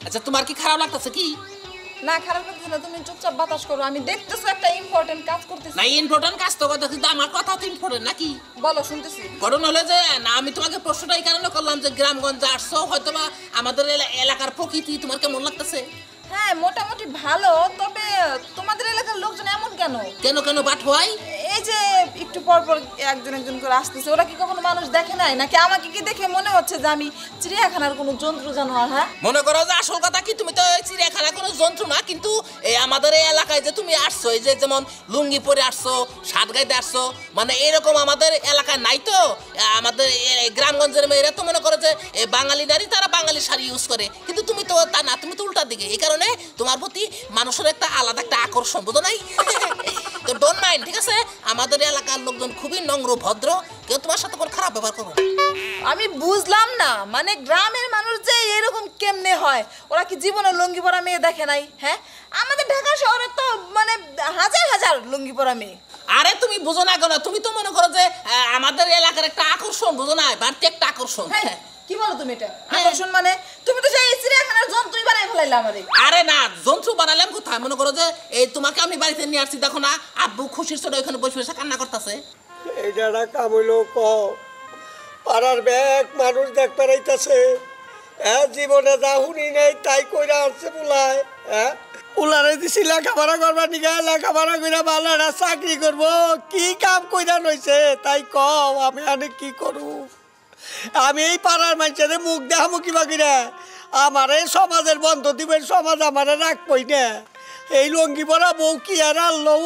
আচ্ছা তোমার কি খারাপ লাগতেছে কি? না খারাপ লাগছে না, তুমি চুপচাপ বাতাস করো, আমি দেখতেছো একটা ইম্পর্টেন্ট কাজ করতেছি। না ইম্পর্টেন্ট কাজ তো কথা, কিন্তু আমার কথা তো ইম্পর্টেন্ট নাকি? বলো শুনতেছি। ঘটনা হলো যে না আমি তোমাকে প্রশ্নটা এই কারণে করলাম যে গ্রামগঞ্জে আসছো, হয়তোবা আমাদের এলাকার প্রকৃতি তোমার কেমন লাগতেছে? হ্যাঁ মোটামুটি ভালো, তবে তোমাদের এলাকার লোকজন এমন কেন? কেন কেন বাট হয়? এই যে একটু পর পর একজন একজন করে আসতেছে, ওরা কি কখনো মানুষ দেখে নাই নাকি আমাকে কি দেখে মনে হচ্ছে যে আমি চিড়িয়াখানার কোনো জন্তু জানোয়ার? হ্যাঁ মনে করো যে আসল কথা কি, তুমি তো চিড়িয়াখানা কোনো জন্তু না, কিন্তু এই আমাদের এই এলাকায় যে তুমি আসছো, এই যে যেমন লুঙ্গি পরে আসছো, সাত গাইতে আসছো, মানে এরকম আমাদের এলাকায় নাই তো। আমাদের গ্রামগঞ্জের মেয়েরা তো মনে করো যে বাঙালি নারী, তারা বাঙালি শাড়ি ইউজ করে, কিন্তু তুমি তো তা না, তুমি তো উল্টার দিকে। এই কারণে তোমার প্রতি মানুষের একটা আলাদা একটা আকর্ষণ, বুঝো নাই? তো ডোন্ট মাইন্ড, ঠিক আছে? আমাদের এলাকার লোকজন খুবই নম্র ভদ্র, কেউ তোমার সাথে কোনো খারাপ ব্যবহার করবে। আমি বুঝলাম না, মানে গ্রামের মানুষ যে এরকম কেমনে হয়? ওরা কি জীবনে লুঙ্গি পরা মেয়ে দেখে নাই? হ্যাঁ আমাদের ঢাকা শহরে তো মানে হাজার হাজার লুঙ্গি পরা মেয়ে। আরে তুমি বুঝো না কেন? তুমি তো মনে করো যে আমাদের এলাকার একটা আকর্ষণ, বুঝো না? বাড়তি একটা আকর্ষণ। কি বলো তুমি এটা আকর্ষণ? মানে তুমি তো সেই চিড়িয়াখানার জন্তুই বানাই ফেলাইলা আমারে। আরে না, জন্তু বানালাম কোথায়? মনে করো যে এই তোমাকে আমি বাড়িতে নিয়ে আসছি, দেখো না আব্বু খুশির ছোট ওইখানে বসে বসে কান্না করতেছে। এইটা না কাম হইলো ক পাড়ার ব্যাগ মানুষ দেখ পেরাইতেছে, হ্যাঁ জীবনে যা শুনি নাই তাই কইরা আসছে পোলায়। হ্যাঁ পোলারে দিছি লেখাপড়া করবার নিগা, লেখাপড়া কইরা ভালো একটা চাকরি করবো, কি কাম কইরা লইছে তাই কও, আমি আনে কি করু? আমি এই পাড়ার মানুষের মুখ দেখামো কিবা কিনা? আমারে সমাজের বন্ধ দিবেন, সমাজ আমারে রাখবই না। এই লঙ্গি পরা বউ কি আর আনলো?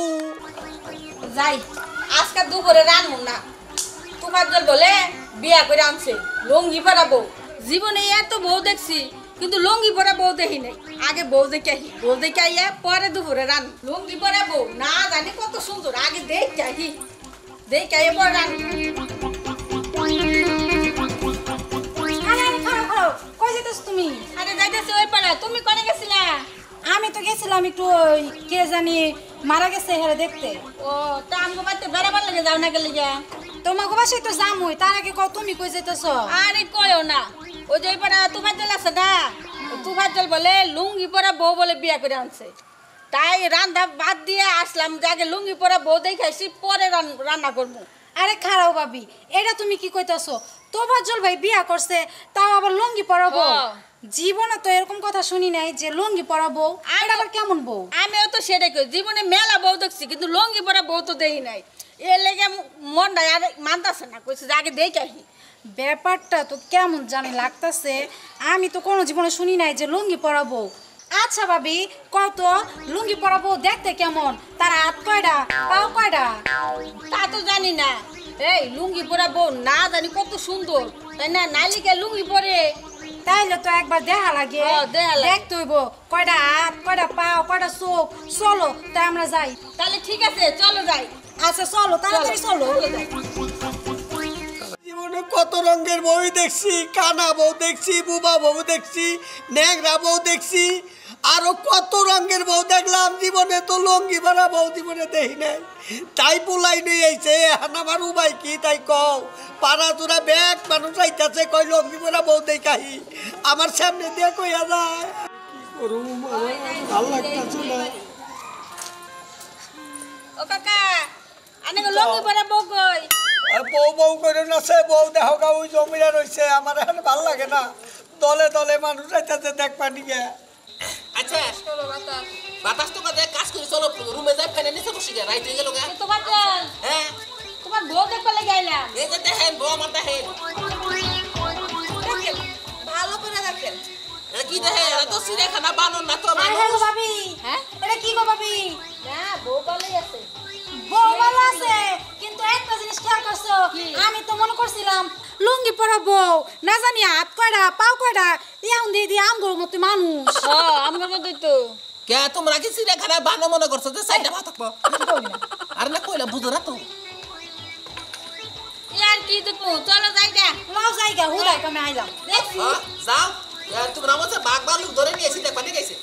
যাই আজকে দুপুরে রানবো না, তোমার জল বলে বিয়া করে আনছে লুঙ্গি পরা বউ। জীবনে এত বউ দেখছি কিন্তু লুঙ্গি পরা বউ দেখি নাই। আগে বউ দেখে আহি, বউ দেখে আইয়া পরে দুপুরে রান। লুঙ্গি পরা বউ না জানি কত সুন্দর, আগে দেখে আহি, দেখে আইয়া পরে রান। কই যেতেছ তুমি? আরে যাইতেছি ওই পাড়া, তুমি কোনে গেছিলা? আমি তো গেছিলাম একটু কে জানি মারা গেছে হেরে দেখতে। ও তা আমগো বাড়িতে বেড়াবার লাগে যাও না গেলে যা। তোমাকে বাসায় তো যামই, তার আগে কও তুমি কই যেতেছ? আরে কয়ও না, ওই যে ওই পাড়া তোমার জল আছে না, তোমার জল বলে লুঙ্গি পরা বউ বলে বিয়া করে আনছে, তাই রান্না বাদ দিয়ে আসলাম যে আগে লুঙ্গি পরা বউ দেখাইছি পরে রান্না করবো। আরে খারাও ভাবি, এটা তুমি কি কইতাছ? তোফাজ্জল ভাই বিয়া করছে, তাও আবার লুঙ্গি পরাবো? জীবনে তো এরকম কথা শুনি নাই যে লুঙ্গি পরাবো। এটা আবার কেমন বউ? আমিও তো সেটাই কই, জীবনে মেলা বউ দেখছি কিন্তু লুঙ্গি পরা বউ তো দেখি নাই। এর লেগে মনটা আর মানতাছে না, কইছে যে আগে দেখে আহি। ব্যাপারটা তো কেমন জানি লাগতাছে, আমি তো কোনো জীবনে শুনি নাই যে লুঙ্গি পরাবো। আচ্ছা ভাবি কত লুঙ্গি পরাবো দেখতে কেমন? তার হাত কয়টা, পাও কয়টা? তা তো জানি না। এই লুঙ্গি পরা বউ না জানি কত সুন্দর, তাই না? নালিকা লুঙ্গি পরে তাইলে তো একবার দেখা লাগে, দেখতে হইব কয়টা হাত, কয়টা পাও, কয়টা চোখ। চলো তাই আমরা যাই। তাহলে ঠিক আছে চলো যাই। আচ্ছা চলো তাড়াতাড়ি চলো। জীবনে কত রঙের বউ দেখছি, কানা বউ দেখছি, বুবা বউ দেখছি, ন্যাংরা বউ দেখছি, আরো কত রঙের বউ দেখলাম। জীবনে তো লঙ্গি ভরা বউ জীবনে দেখি নাই, তাই পোলাই নিয়ে আইছে। এখন আমার উপায় কি তাই কও? পাড়া তোরা ব্যাগ মানুষ আইতাছে, কই লঙ্গি ভরা বউ দেখাহি, আমার সামনে দিয়ে কইয়া যায়। কি করুম, আমার ভাল লাগতাছে না। ও কাকা আনে লুঙ্গি পরা বউ কই? বউ বউ করে নাচে, বউ দেখো গা ওই জমিরা রয়েছে, আমার এখন ভাল লাগে না। দলে দলে মানুষ আইতাছে দেখবা নিগে। আচ্ছা চলো বাতাস বাতাস তো কাজে কাজ করে চলো রুমে যাই, ফ্যানের নিচে বসে গে, রাইট হয়ে গেল গা। তোমার জল হ্যাঁ তোমার বউ দেখতে লেগে আইলাম। এই যে দেখেন বউ আমার দেখেন, ভালো করে দেখেন। এটা কি দেখেন? এটা তো চিড়িয়াখানা বানর না তো হ্যাঁ মানুষ। গো ভাবি, হ্যাঁ এটা কি গো ভাবি? না বউ ভালোই আছে। বউ ভালো আছে, কিন্তু একটা জিনিস খেয়াল করছো? আমি তো মনে করছিলাম লুঙ্গি পরা বউ, না জানি হাত কয়টা পাও কয়টা, এখন দিয়ে দিয়ে আমগোর মতো মানুষ। হ্যাঁ আমার মতোই তো। কে তোমরা কি চিড়িয়াখানা বানর মনে করছো যে সাইডে ভাত থাকবো? আর না কইলা বুঝো না তো। ইয়ার কি দেখো, চলো যাই গা। লাও জায়গা হুদাই কমে আইলাম। দেখছি যাও তোমরা আমার বাঘ ভালুক ধরে নিয়েছি, দেখবা ঠিক আছে?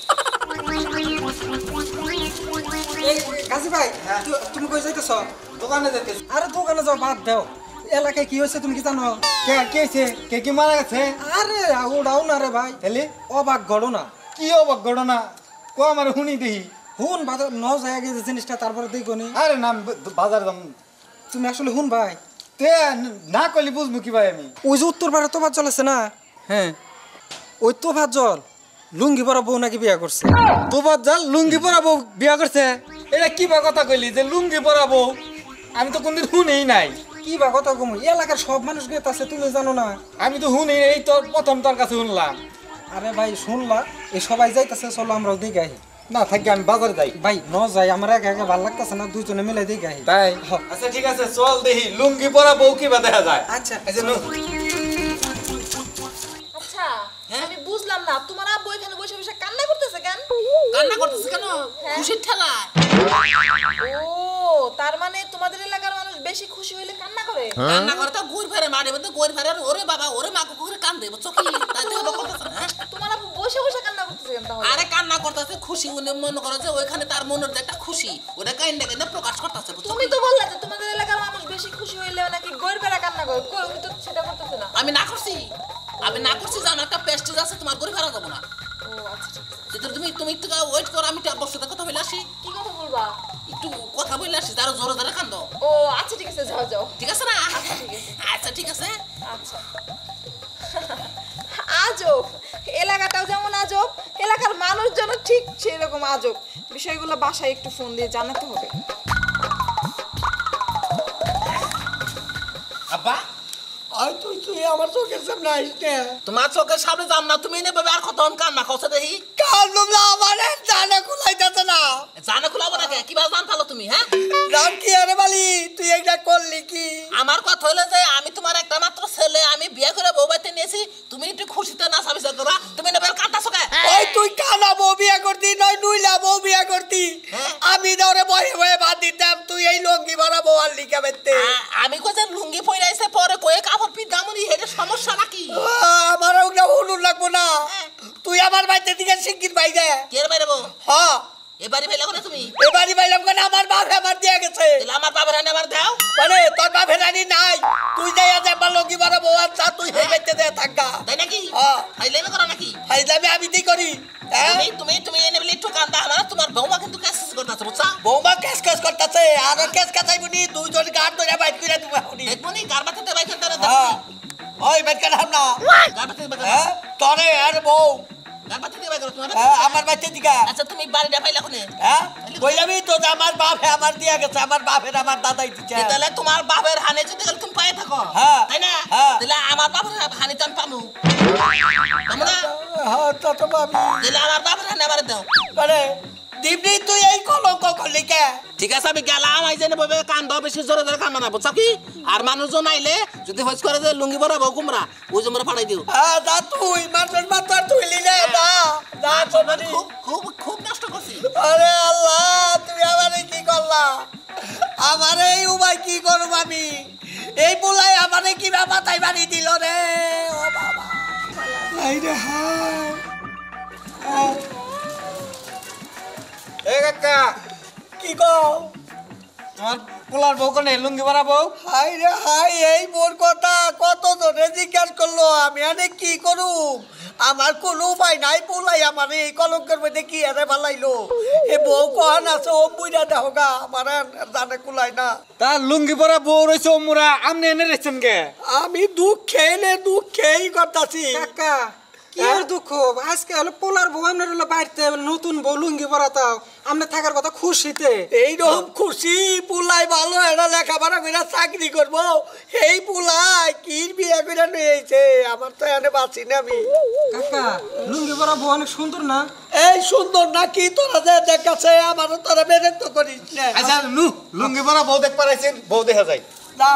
কাজী ভাই তুমি কই যাইতেছ? দোকানে যাইতেছ? আরে দোকানে যাও, বাদ দাও। এলাকায় কি হয়েছে তুমি কি জানো? কে কে হয়েছে? কে কি মারা গেছে? আরে ওটাও না রে ভাই, তাহলে অবাক ঘটনা। কি অবাক ঘটনা কো আমার শুনি দেহি হুন বাজার ন যায় আগে যে জিনিসটা তারপরে দেখো নি আরে নাম বাজার দাম তুমি আসলে হুন ভাই তে না কইলে বুঝবো কি ভাই আমি ওই যে উত্তর পাড়ে তোফাত জল আছে না হ্যাঁ ওই তোফাত জল লুঙ্গি পরা বউ নাকি বিয়া করছে তোবার জাল লুঙ্গি পরাবো বিয়া করছে এটা কি বা কথা কইলি যে লুঙ্গি পরাবো আমি তো কোনদিন শুনেই নাই কি বা কথা কম এলাকার সব মানুষ গেত আছে তুমি জানো না আমি তো শুনি এই তো প্রথম তোর কাছে শুনলাম আরে ভাই শুনলা এই সবাই যাইতাছে চলো আমরাও দেখে আহি না থাকি আমি বাজারে যাই ভাই ন যাই আমার একা একা ভালো লাগতেছে না দুজনে মিলে দেখে আহি তাই আচ্ছা ঠিক আছে চল দেখি লুঙ্গি পরাবো কি বা দেখা যায় আচ্ছা আচ্ছা নো আচ্ছা আমি বুঝলাম না তোমার আব্বু এখানে বসে বসে কান্না করতেছে কেন? কান্না করতেছে কেন? খুশির ঠেলা। ও তার মানে তোমাদের এলাকার মানুষ বেশি খুশি হইলে কান্না করে? কান্না করে তো গুড় ফেরে মারে মধ্যে গুড় ফেরে ওরে বাবা ওরে মা কুকুরে কান দেব চকি তাই তো করতেছে হ্যাঁ তোমার আব্বু বসে বসে কান্না করতেছে কেন তাহলে? আরে কান্না করতেছে খুশি উনি মনে করে যে ওইখানে তার মনের যে একটা খুশি ওটা কাইন্ডা কাইন্ডা প্রকাশ করতেছে তুমি তো বললা যে তোমাদের এলাকার মানুষ বেশি খুশি হইলে নাকি গড় ফেরা কান্না করে উনি তো সেটা করতেছে না। আমি না করছি যে আমার একটা পেস্টিজ আছে তোমার গড় ফেরা দেবো না। ও আচ্ছা ঠিক আছে তুমি একটু ওয়েট করো আমি আপনার সাথে কথা বলে আসি। কি কথা বলবা? একটু কথা বলে আসি তার জোরে জোরে কান্দো। ও আচ্ছা ঠিক আছে যাও যাও ঠিক আছে না? আচ্ছা ঠিক আছে আচ্ছা ঠিক আছে আচ্ছা আজব এলাকাটাও যেমন আজব এলাকার মানুষজন ঠিক সেরকম আজব বিষয়গুলো বাসায় একটু ফোন দিয়ে জানাতে হবে। আব্বা আর তুই আমার চোখের সামনে আইস না তোমার চোখের সামনে যাম না তুমি নেবে আর কত কান্না খাওয়া দেখি কাল তোমরা আমার জানে খুলাইতেছে না জানে খুলাবো নাকি কিভাবে জান পালো তুমি হ্যাঁ জান কি আরে বালি তুই একটা করলি কি আমার কথা হলো যে আমি তোমার একটা মাত্র ছেলে আমি বিয়ে করে বউ বাড়িতে নিয়েছি তুমি একটু খুশিতে নাচা বিচার করবা তুমি নেবে কাঁদতাছো কে ওই তুই কানা বউ বিয়া করতি নয় নুইলা বউ বিয়া করতি আমি দরে বয়ে বয়ে ভাত দিতাম তুই এই লঙ্গি ভরা বউ আর লিখা বেতে আমি কই যে লুঙ্গি পরে আইছে পরে কয়ে কাপড় পিদামনি হেডে সমস্যা নাকি আমার ওগুলা হুলুর লাগবো না তুই আমার বাড়িতে দিকে শিগগির বাইরে কে বাইরে বউ হ্যাঁ এবারে ভাইলা করে তুমি এবারই বাইলাম কেন আমার বাপ আমার দিয়ে গেছে তাহলে আমার বাবার হানে আমার দাও মানে তোর বাপের রানি নাই তুই যাই আজ একবার লঙ্গি ভরা বউ আর চা তুই হেই বাইতে দে থাকা তাই নাকি হ্যাঁ ফাইলেন করো নাকি ফাইজলামি আমি দি করি তুমি এনে বলে একটু কান্দা আমার তোমার বৌমা কিন্তু কাজ করতেছে বুঝছা বৌমা কেস কেস করতেছে আর কেস কাটাইবনি দুইজন গাড় ধরে বাইট করে তুমি শুনি দেখবনি গারবাতে বাইক করে হ্যাঁ ওই বাইট কাটাম না গারবাতে বাইক হ্যাঁ তরে আর বউ গারবাতে বাইক করে তোমার আমার বাচ্চা দিকা আচ্ছা তুমি বাড়িটা পাইলা কোনে হ্যাঁ কইলামই তো যে আমার বাপ আমার দিয়া গেছে আমার বাপের আমার দাদাই দিছে তাহলে তোমার বাপের হানে যদি তুমি পায়ে থাকো হ্যাঁ তাই না হ্যাঁ তাহলে আমার বাপের হানে তো আমি পামু আমরা হ্যাঁ তা তো ভাবি তাহলে আমার বাপের হানে আমার দাও মানে দিবনি তুই এই কলঙ্ক করলি কে ঠিক আছে আমি গেলাম আই জানি ববে কান্দ বেশি জোরে জোরে কান্দ না বুঝছো কি আর মানুষজন আইলে যদি হইস করে যে লুঙ্গি পরা বউ কুমরা ওই জমরা ফাড়াই দিও হ্যাঁ দা তুই মাত্র মাত্র তুই লিলে দা দা চলি খুব খুব খুব নষ্ট করছি আরে আল্লাহ তুমি আমারে কি করলা আমারে এই উপায় কি করব আমি এই বুলাই আমারে কি বাবা তাই বাড়ি দিল রে ও বাবা আই রে হ্যাঁ এ কাকা কি কও আমার পোলার বউ কোনে লুঙ্গি পরা বউ হাই রে হাই এই মোর কথা কত জনে জিজ্ঞাসা করলো আমি আনে কি করু আমার কোনো উপায় নাই পোলাই আমার এই কলঙ্কের মধ্যে কি আরে ভালাইলো এ বউ কহান আছে ও বুইরা দেহগা আমার জানে কুলাই না তার লুঙ্গি পরা বউ রইছে ওমরা আমনে এনে রেছেন কে আমি দুঃখেই করতাছি কাকা কি আর দুঃখ আজকে হলো পোলার বউ আপনার হলো বাড়িতে নতুন বউ লুঙ্গি পরাতাও আপনার থাকার কথা খুশিতে এইরকম খুশি পুলাই ভালো এটা লেখাপড়া করে চাকরি করবো এই পুলাই কি বিয়ে করে নিয়েছে আমার তো এনে বাঁচি না আমি কাকা লুঙ্গি পরা বউ অনেক সুন্দর না এই সুন্দর না কি তোরা যে দেখাচ্ছে আমারও তোরা বিরক্ত করিস না আচ্ছা নু লুঙ্গি পরা বউ দেখ পারাইছেন বউ দেখা যায় না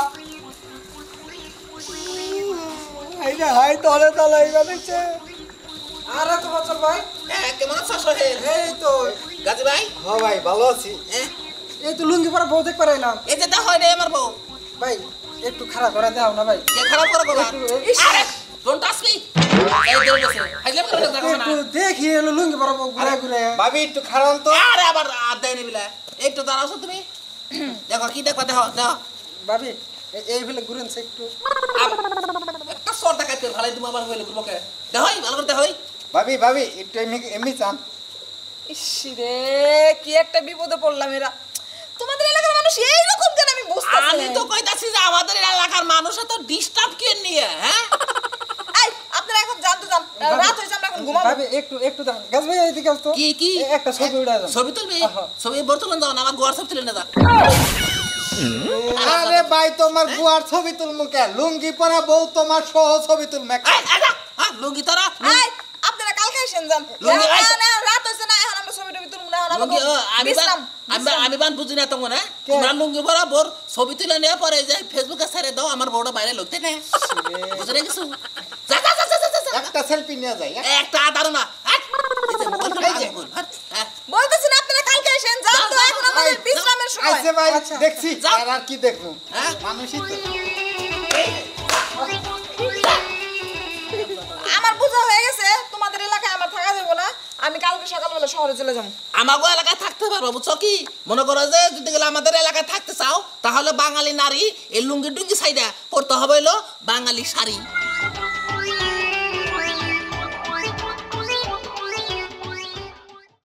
এই রে হাই তলে তলে বানাইছে আরে তো বছর ভাই কেমন আছো সোহেল এই তো গাজী ভাই হ্যাঁ ভাই ভালো আছি এই তো লুঙ্গি পরা বউ দেখ পারাইলাম এই যে হয় রে আমার বউ ভাই একটু খারাপ করে দাও না ভাই কে খারাপ করে বলা একটু- আরে ডোন্ট টাচ মি এই দৌড় গেছে হাইলে করে দেখো না একটু দেখি এলো লুঙ্গি পরা বউ ঘুরে ঘুরে ভাবি একটু খারাপ তো আরে আবার আদায় নিবিলা একটু দাঁড়াও তুমি দেখো কি দেখো দেখো দেখো ভাবি এই ফেলে ঘুরেন একটু একটা সর দেখাইতে ভালাই তুমি আবার হইলে করবো কে দেখো ভালো করে দেখো ভাবি ভাবি একটু এমনি চান। ইসরে কি একটা বিপদে পড়লাম এরা। তোমাদের এলাকার মানুষ এইরকম কেন আমি বুঝতেছি আমি তো কইতাছি যে আমাদের এলাকার মানুষ এত ডিস্টার্ব কে নিয়ে হ্যাঁ এই আপনারা এখন জানতে যান, রাত হয়েছে আমরা এখন ঘুমাবো। ভাবি একটু দাঁড়ান। গাছ ভাই এইদিকে আসতো। কি কি একটা ছবি উড়া যান। ছবি তুলবি আহা। ছবি বর্তমান দাও না আমার হোয়াটসঅ্যাপ তুলে না যা আরে ভাই তোমার বুয়ার ছবি তুলমু কে? লুঙ্গি পরা বউ তোমার সহ ছবি তুলমু একটা। লুঙ্গি তোরা এই আপনারা কালকে এসেন যান। লুঙ্গি, এই। না, রাত হয়েছে না, এখন আমরা ছবি টবি তুলবো না, এখন আমরা লুঙ্গি আমি বিশ্রাম। আমি বান বুঝি না তোমার হ্যাঁ তোমরা লুঙ্গি পরা বোর ছবি তুলে নেওয়া পরে যে ফেসবুকে ছেড়ে দাও আমার বউটা বাইরে লোকতে না বুঝে না কিছু যা যা যা যা, যা, যা। একটা সেলফি নিয়ে যাই। একটা দাঁড়ো না হাট। এই যে মোবাইল ফোন আগে বল, হাট, হ্যাঁ। বলতেছি না আপনারা কালকে এসেন যান, তো যাও, এখন আমাদের যাও, বিশ্রামের সময়। আইছে ভাই আচ্ছা। দেখছি যাও। আর কি দেখবো হ্যাঁ? মানুষই তো। আমার বোঝা হয়ে গেছে তোমাদের এলাকায় আমার থাকা যাবে না, আমি কালকে সকালবেলা শহরে চলে যাবো। আমাগো এলাকায় থাকতে পারবো বুঝছো কি মনে করো যে যদি গেলে আমাদের এলাকায় থাকতে চাও তাহলে বাঙালি নারী এই লুঙ্গি টুঙ্গি সাইডা পড়তে হবে হলো বাঙালি শাড়ি